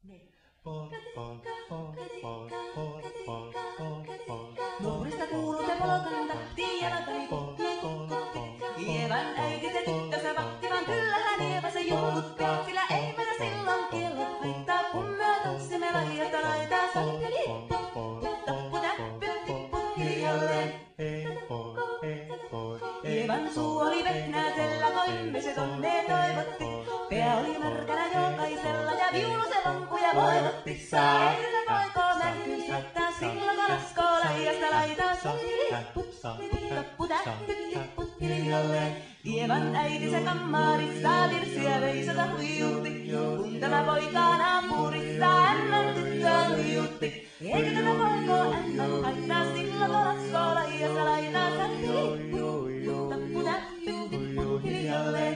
Nuorista kuuluu se polkanta, jalkani kutti. Ievan äiti se tyttönsä vahtivan, kyllähän Ieva se juutti. Sillä ei meitä silloin kiellot haittaa, kun me tanssimme laidasta laitaan. Salipelippu, putappu täppytti, put hiljalleen. Ievan suu oli vehnäisellä, koimme se tonne toivotti. Pää oli märkänä jokaisella ja viulu se vankuja voivotti. Saa ehdellä poikoo märkyyn syöttää, silloin kun laskoo laidasta laitaan. Salipelippu, putappu täppytti, put hiljalleen. Ievan äiti se kammarissa virsiä veisata huijutti. Kun tämä poika naapurissa ämmän tyttöä huijutti. Eikä tätä poikoo ämmän haittaa, silloin kun laskoo laidasta laitaan. Salipelippu, putappu täppytti, put hiljalleen.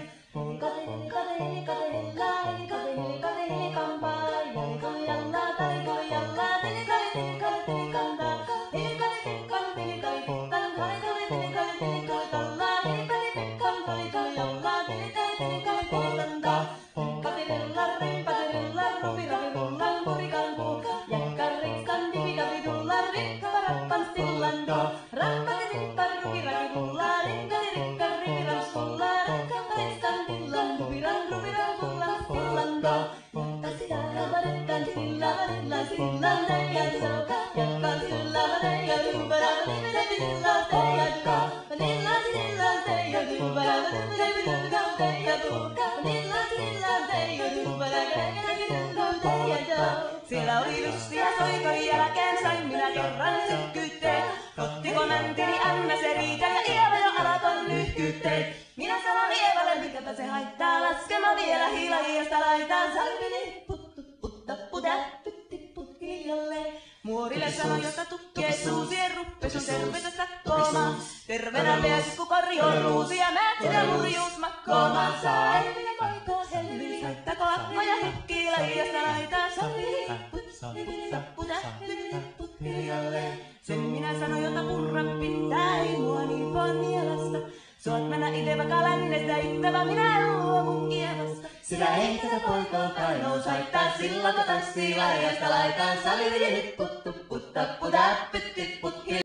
Siellä oli lystiä soikon jälkeen, sain minä kerran sykkyytteen. Ottiko mäntini ämmä se riitä ja Ieva jo alkoi nyhkytteen. Minä sanon Ievalle, mikäpä se haittaa, laskema vielä hiilajasta laitaan. Salipelippu, putappu täppytti, put hiljalleen. Muorille sanoi, jotta tukkee suusien ruppes on tervetä sakkoomaan. Terveenä pääsis ku korjoon ruusia, mä sitä murjuus makkoomaan. Saa elviä poikoo helviin, haittako akkoja hykkii laidasta laitaan. Salipelippu, putappu täppytti, put hiljalleen. Sen minä sanoin, jota purran pitää, ei mua niin vaan mielasta. Suot mennä ite vaikka lännestä ittävä, minä en luovu Ievasta. Sillä ei tätä poikoo kainous haittaa, silloin kun tanssii laidasta laitaan. Salipelippu, putappu täppytti, put hiljalleen.